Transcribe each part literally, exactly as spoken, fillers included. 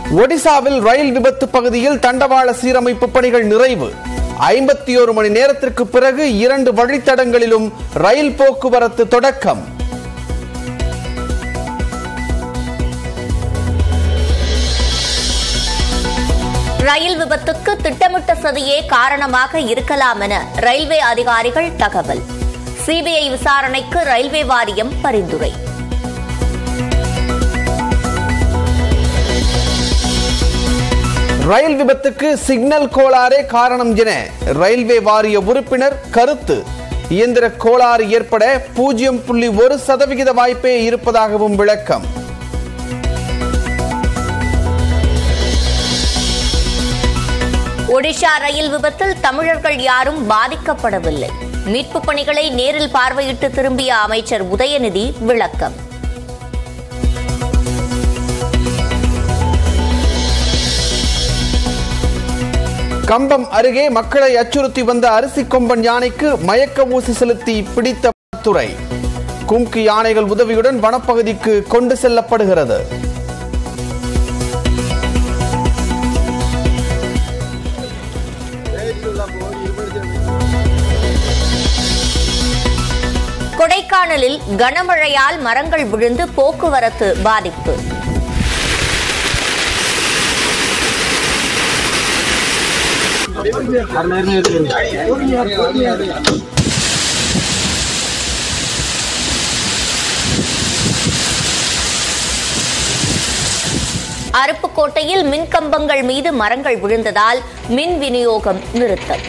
ஒடிசாவில் ரயில் விபத்து பகுதியில் தண்டவாள சீரமைப்பு பணிகள் நிறைவு. ஐம்பத்தி ஒரு மணி நேரத்திற்கு பிறகு இரண்டு வழித்தடங்களிலும் ரயில் போக்குவரத்து தொடக்கம். ரயில் விபத்துக்கு திட்டமிட்ட சதியே காரணமாக இருக்கலாம் என ரயில்வே அதிகாரிகள் தகவல். சிபிஐ விசாரணைக்கு ரயில்வே வாரியம் பரிந்துரை. ரயில் விபத்துக்கு சிக்னல் கோளாறே காரணம் என ரயில்வே வாரிய உறுப்பினர் கருத்து. இயந்திர கோளாறு ஏற்பட பூஜ்ஜியம் புள்ளி ஒரு சதவிகித வாய்ப்பே இருப்பதாகவும் விளக்கம். ஒடிஷா ரயில் விபத்தில் தமிழர்கள் யாரும் பாதிக்கப்படவில்லை. மீட்பு பணிகளை நேரில் பார்வையிட்டு திரும்பிய அமைச்சர் உதயநிதி விளக்கம். கம்பம் அருகே மக்களை அச்சுறுத்தி வந்த அரிசி கொம்பன் யானைக்கு மயக்க ஊசி செலுத்தி பிடித்த துறை. கும்கி யானைகள் உதவியுடன் வனப்பகுதிக்கு கொண்டு செல்லப்படுகிறது. கொடைக்கானலில் கனமழையால் மரங்கள் விழுந்து போக்குவரத்து பாதிப்பு. அருப்புக்கோட்டையில் மின்கம்பங்கள் மீது மரங்கள் விழுந்ததால் மின் விநியோகம் நிறுத்தம்.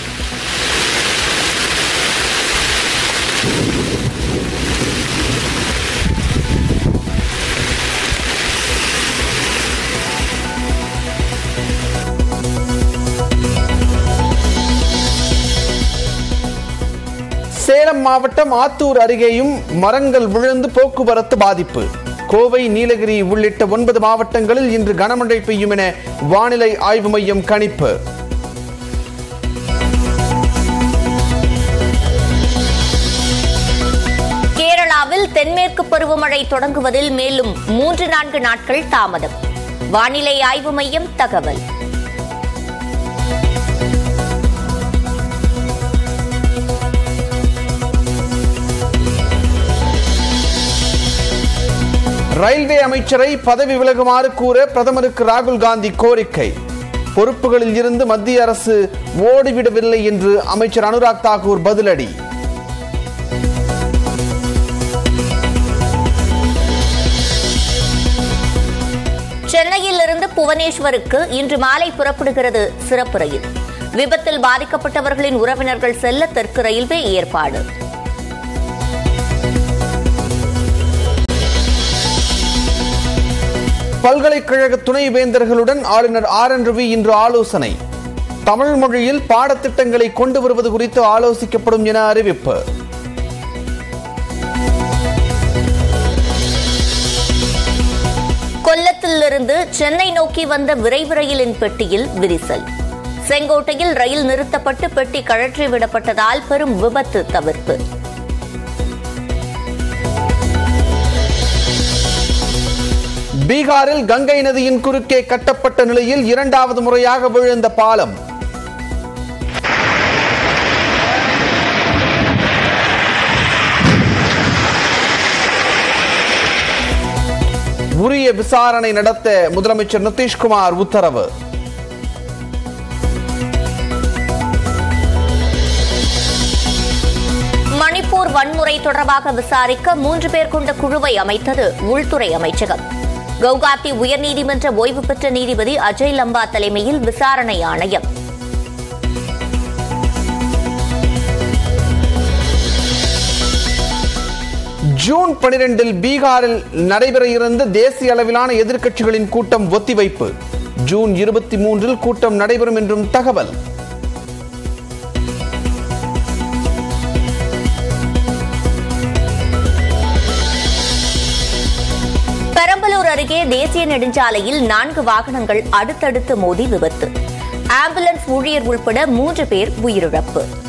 சேலம் மாவட்டம் ஆத்தூர் அருகேயும் மரங்கள் விழுந்து போக்குவரத்து பாதிப்பு. கோவை, நீலகிரி உள்ளிட்ட ஒன்பது மாவட்டங்களில் இன்று கனமழை பெய்யும் என வானிலை ஆய்வு மையம் கணிப்பு. கேரளாவில் தென்மேற்கு பருவமழை தொடங்குவதில் மேலும் மூன்று நான்கு நாட்கள் தாமதம். வானிலை ஆய்வு மையம் தகவல். ரயில்வே அமைச்சரை பதவி விலகுமாறு கூற பிரதமருக்கு ராகுல் காந்தி கோரிக்கை. பொறுப்புகளில் இருந்து மத்திய அரசு ஓடிவிடவில்லை என்று அமைச்சர் அனுராக் தாக்கூர் பதிலடி. சென்னையில் இருந்து புவனேஸ்வருக்கு இன்று மாலை புறப்படுகிறது சிறப்பு ரயில். விபத்தில் பாதிக்கப்பட்டவர்களின் உறவினர்கள் செல்ல தெற்கு ரயில்வே ஏற்பாடு. பல்கலைக்கழக துணைவேந்தர்களுடன் ஆளுநர் ஆர் என் ரவி இன்று ஆலோசனை. தமிழ் மொழியில் பாடத்திட்டங்களை கொண்டு வருவது குறித்து ஆலோசிக்கப்படும் என அறிவிப்பு. கொல்லத்திலிருந்து சென்னை நோக்கி வந்த விரைவு ரயிலின் பெட்டியில் விரிசல். செங்கோட்டையில் ரயில் நிறுத்தப்பட்டு பெட்டி கழற்றி விடப்பட்டதால் பெரும் விபத்து தவிர்ப்பு. பீகாரில் கங்கை நதியின் குறுக்கே கட்டப்பட்ட நிலையில் இரண்டாவது முறையாக விழுந்த பாலம். உரிய விசாரணை நடத்த முதலமைச்சர் நிதிஷ்குமார் உத்தரவு. மணிப்பூர் வன்முறை தொடர்பாக விசாரிக்க மூன்று பேர் கொண்ட குழுவை அமைத்தது உள்துறை அமைச்சகம். கவுகாத்தி உயர்நீதிமன்ற ஓய்வு பெற்ற நீதிபதி அஜய் லம்பா தலைமையில் விசாரணை ஆணையம். ஜூன் பனிரெண்டில் பீகாரில் நடைபெற இருந்த தேசிய அளவிலான எதிர்க்கட்சிகளின் கூட்டம் ஒத்திவைப்பு. ஜூன் இருபத்தி மூன்றில் கூட்டம் நடைபெறும் என்றும் தகவல். பெரம்பலூர் அருகே தேசிய நெடுஞ்சாலையில் நான்கு வாகனங்கள் அடுத்தடுத்து மோதி விபத்து. ஆம்புலன்ஸ் ஊழியர் உட்பட மூன்று பேர் உயிரிழப்பு.